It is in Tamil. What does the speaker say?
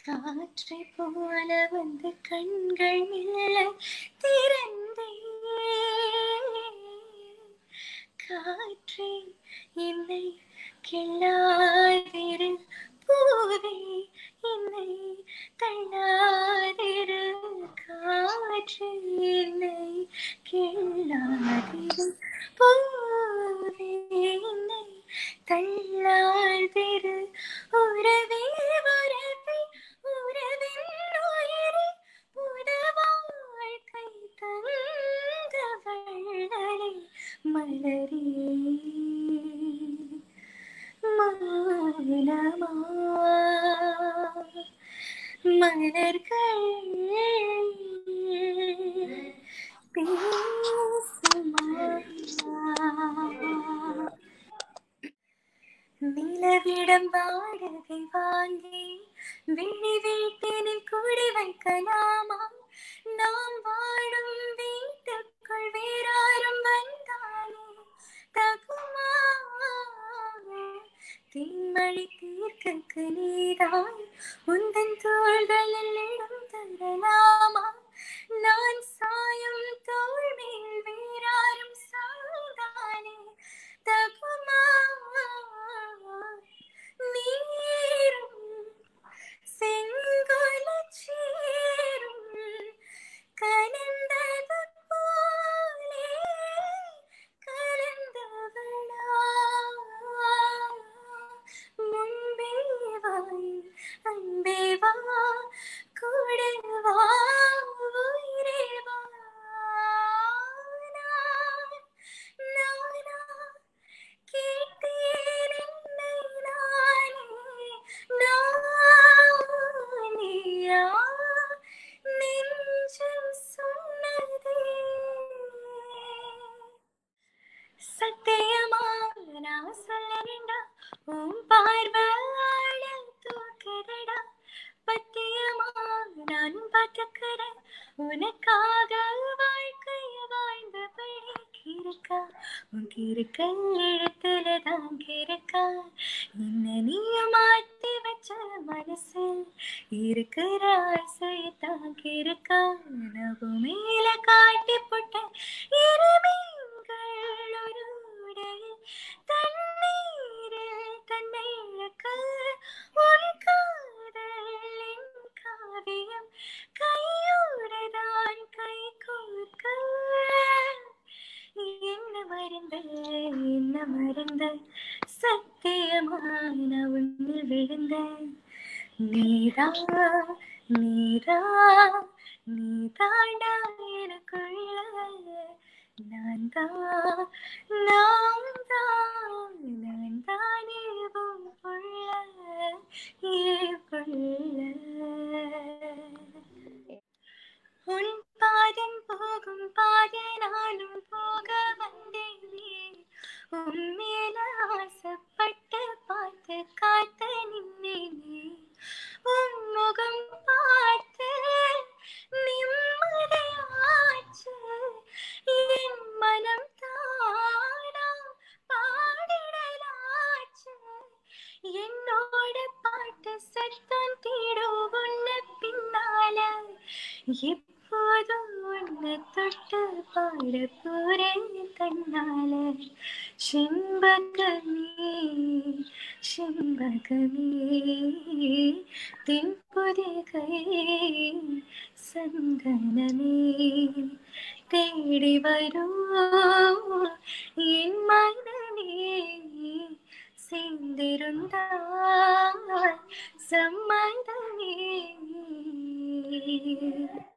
காற்றை போல வந்து கண்கள் மெல்ல திறந்தே, காற்றே என்னை கிள்ளாதிரு, பூவே என்னை தள்ளாதிரு, காற்றே என்னை கிள்ளாதிரு, பூவே என்னை தள்ளாதிரு, உறவே உறவே உறவின் உயிரே, புத வாழ்க்கை தந்தவளே மலரே, மௌனமா மலர்கள் பேசுமா? நிலவிடம் வாடகை வாங்கி விழி வீட்டினில் குடி வைக்கலாமா? நாம் வாழும் வீட்டுக்குள் வேறாரும் வந்தாலே தகுமா? தீமழை தீர்க்கக்கு நீதான் உந்தன் தோள்களில் இடம் தரலாமா? நான் சாயும் தோள் மேல் வேறாரும் சாய்ந்தாலே தகுமா? நீரும் செங்கோலச் சேரும் கலந்தது போலே கலந்தவளா? முன்பே வாய் அன்பே வா, கூட வா, உயிரே வா. நானா கேட்டேன் என்னை நானே, நானியா நெஞ்சம் சொன்னதே. சத்தியமா நான் சொல்லறேன்டா, உன் பார்வையால தூக்குறடா. பத்தியமா நானும் பார்த்துக்கிறேன், உனக்காக வாழ்க்கைய வாழ்ந்தபடி கிறுக்கா. உன் கிறுக்கல் எழுத்துலதான் கிறுக்கா. என்ன நீயும் மாத்தி வச்ச மனசில் இருக்கிற ஆசையத்தான் கிறுக்கா. நகு மேல காட்டி போட்ட இருமீன்கள் ஒரு உடையில் தண்ணீரில் தன்னை இழக்க, உன் காதல் என் காவியம் கையோடுதான் கை கோர்க்க. என்ன மறந்த என்ன மறந்த, சத்தியமான உன்னில் விழுந்த. நீதா நீதா நீதாண்டா எனக்குள்ள, நான் தான் நான் தானே உன் புள்ள, ஏன் புள்ள. உன் பாதம் போகும் பாதை நானும் போக வந்தேனே, உன் மேல ஆசைப்பட்டு பார்த்து காத்து நின்னேனே. உன் முகம் பார்த்து நிம்மதியாச்சு, என் மனம் தானா பாடிடலாச்சு. என்னோட பாட்டு சத்தம் தேடும் உன்ன பின்னால, எப்போதும் உன்னை தொட்டு பாட போறேன் தன்னால. செண்பகமே செண்பகமே தென்புதிகை சந்தனமே, தேடி வரும் என் மனமே, சேர்ந்திருந்தால் சம்மதமே.